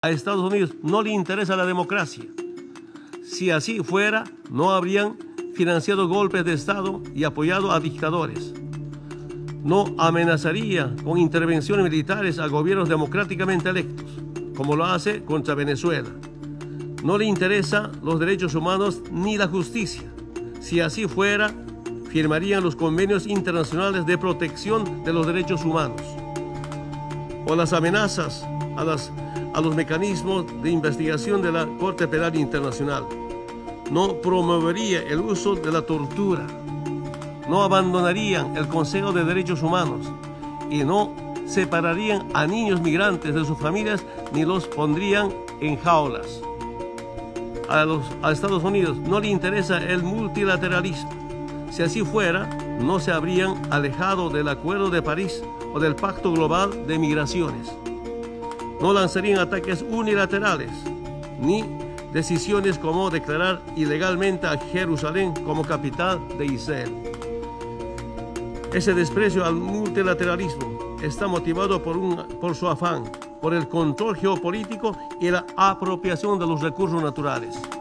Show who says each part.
Speaker 1: a Estados Unidos no le interesa la democracia. Si así fuera, no habrían financiado golpes de Estado y apoyado a dictadores. No amenazaría con intervenciones militares a gobiernos democráticamente electos, como lo hace contra Venezuela. No le interesan los derechos humanos ni la justicia. Si así fuera, firmarían los convenios internacionales de protección de los derechos humanos o las amenazas a los mecanismos de investigación de la Corte Penal Internacional. No promovería el uso de la tortura. No abandonarían el Consejo de Derechos Humanos y no separarían a niños migrantes de sus familias ni los pondrían en jaulas. A Estados Unidos no le interesa el multilateralismo. Si así fuera, no se habrían alejado del Acuerdo de París o del Pacto Global de Migraciones. No lanzarían ataques unilaterales, ni decisiones como declarar ilegalmente a Jerusalén como capital de Israel. Ese desprecio al multilateralismo está motivado por su afán, por el control geopolítico y la apropiación de los recursos naturales.